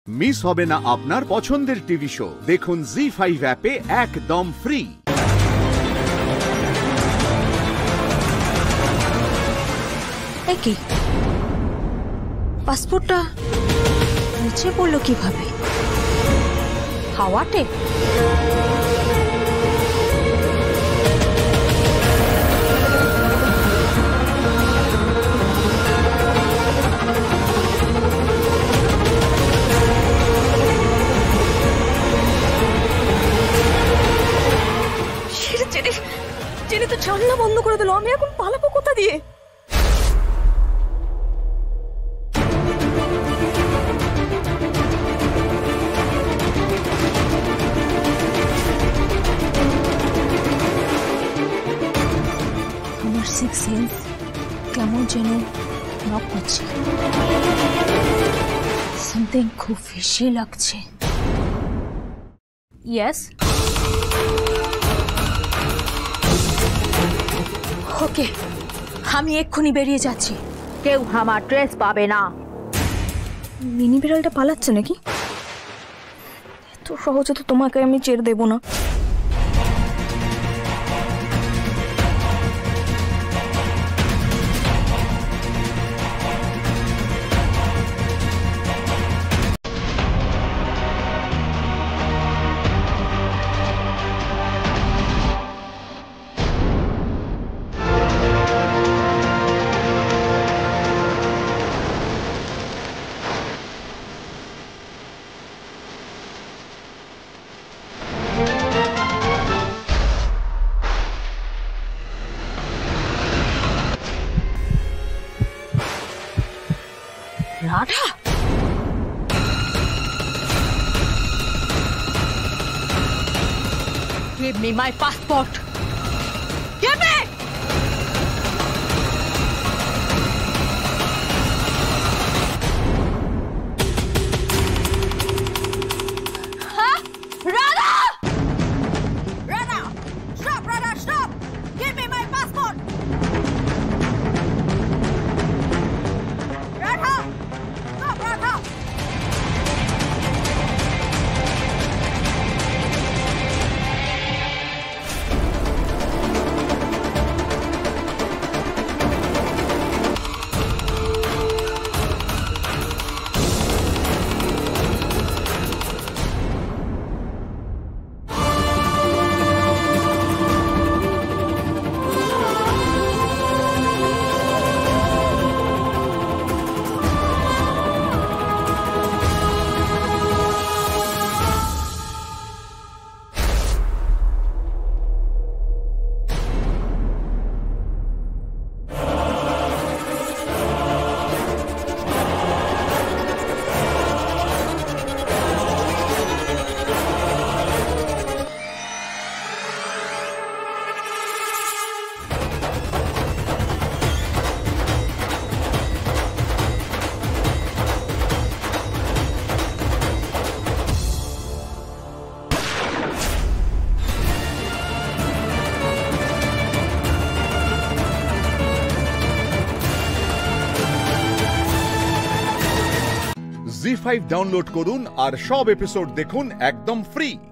Miss হবে না আপনার পছন্দের টিভি শো। দেখুন জি5 অ্যাপে একদম ফ্রি। কি পাসপোর্টটা নিচে পড়লো কিভাবে? হাওয়াতে? জেনে তো জানলা বন্ধ করে দিল। আমি এখন পালাবো কোথা দিয়ে? আমার সিক্স সেন্স কেমন যেন নক করছে। সামথিং খুব ফিশি লাগছে। ইয়েস, ওকে, আমি এক্ষুনি বেরিয়ে যাচ্ছি। কেউ আমার ড্রেস পাবে না। মিনি বিড়ালটা পালাচ্ছে নাকি? এত সহজে তো তোমাকে আমি ছেড়ে দেব না। Radha, give me my passport. Give it. Huh? Radha! Radha! Stop, Radha, stop! Give me my passport! Radha! Stop, Radha! ZEE5 download করুন আর সব এপিসোড দেখুন একদম ফ্রি।